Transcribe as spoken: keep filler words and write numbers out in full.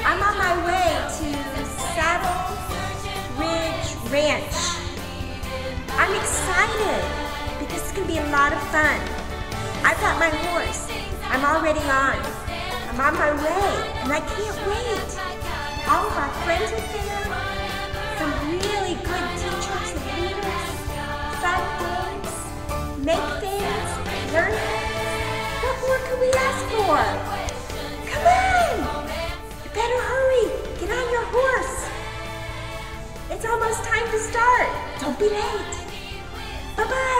I'm on my way to Saddle Ridge Ranch. I'm excited because it's going to be a lot of fun. I've got my horse. I'm already on. I'm on my way and I can't wait. All of our friends are there. Some really good teachers and leaders. Fun things. Make things. Learn things. What more can we ask for? Come on! You better hurry. Get on your horse. It's almost time to start. Don't be late. Bye-bye.